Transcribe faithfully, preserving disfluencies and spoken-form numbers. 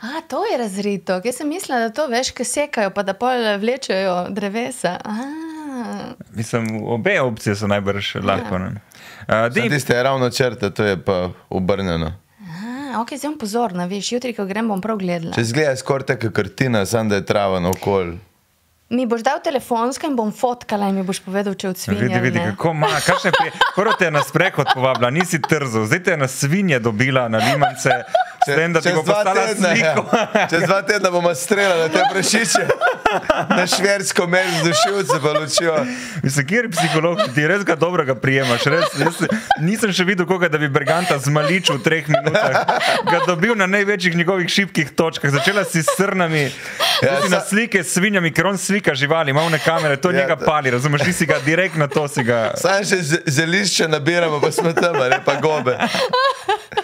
A, to je razrito. Jaz sem mislila, da to veš, kaj sekajo, pa da pol vlečejo drevesa. A. Mislim, obe opcije so najbrž lahko. Ne? Uh, Zdaj, tiste je ravno črte, to je pa obrnjeno. A, ok, zdaj bom pozorna, veš, jutri, ko grem, bom prav gledala. Če zgleda skoraj taka kartina, sam da je trava naokoli. Mi boš dal telefonska in bom fotkala in mi boš povedal, če od svinje Vidi, vidi, kako ima, kakšne prije. Prvo te je na sprehod povabila, nisi trzal, zdaj te je na svinje dobila, na limance, s tem, da ti bo postala sliko. Ja. Čez dva tedna bomo streljali na te prašiče, na šversko meč z dušilce pa lučijo. Mislim, kjer psiholog, ti res ga dobrega prijemaš, res, jaz nisem še videl koga, da bi Berganta zmaličil v treh minutah, ga dobil na največjih njegovih šibkih točkah, začela si s srnami, ja, si na slike s svinjami, ker on slika živali, ima one kamere, to ja, njega pali, razumeš, ti si ga direkt na to si ga... Sam še zelišče nabiramo, pa smo tam, ne pa gobe.